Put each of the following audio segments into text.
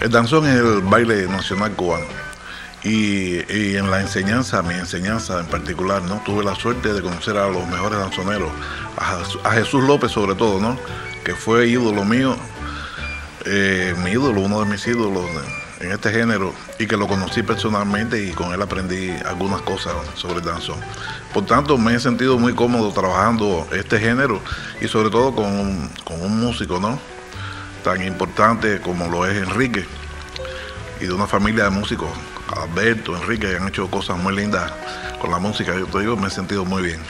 El danzón es el baile nacional cubano. Y en la enseñanza, mi enseñanza en particular, ¿no? Tuve la suerte de conocer a los mejores danzoneros, a Jesús López sobre todo, ¿no? Que fue ídolo mío, mi ídolo, uno de mis ídolos en este género, y que lo conocí personalmente y con él aprendí algunas cosas sobre el danzón. Por tanto, me he sentido muy cómodo trabajando este género y sobre todo con un músico, ¿no? Tan importante como lo es Enrique, y de una familia de músicos, Alberto, Enrique, que han hecho cosas muy lindas con la música. Yo te digo, me he sentido muy bien.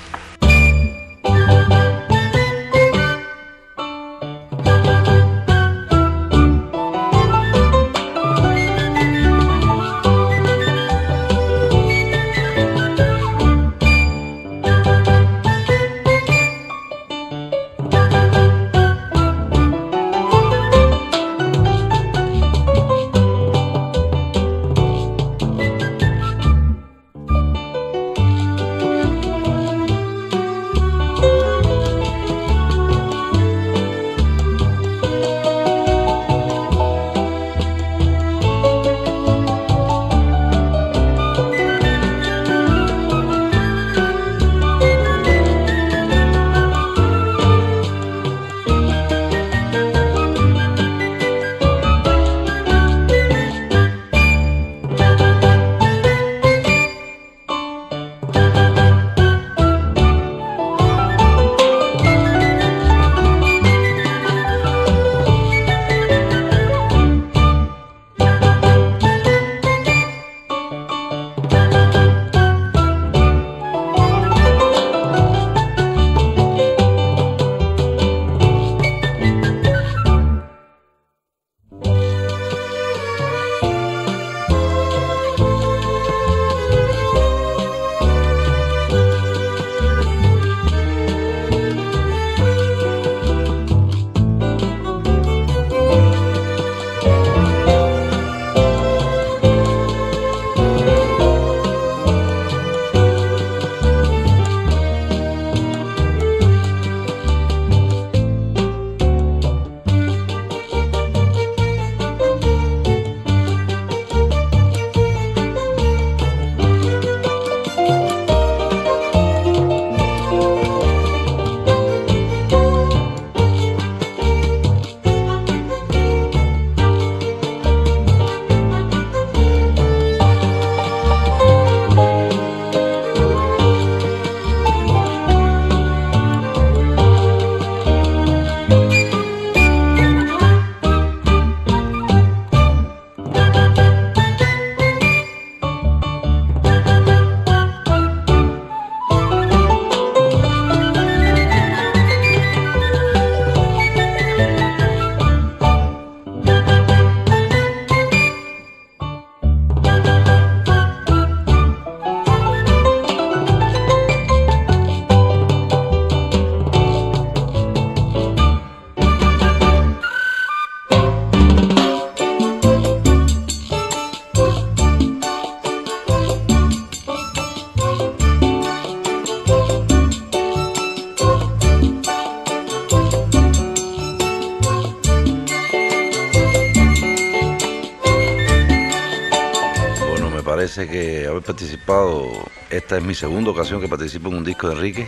Parece que haber participado, esta es mi segunda ocasión que participo en un disco de Enrique.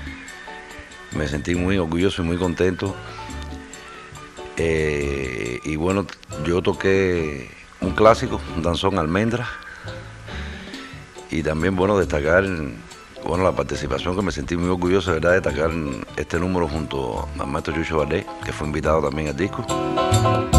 Me sentí muy orgulloso y muy contento. Y bueno, yo toqué un clásico, un danzón Almendra. Y también, bueno, destacar la participación, que me sentí muy orgulloso, de verdad, destacar este número junto al maestro Chucho Valdés, que fue invitado también al disco.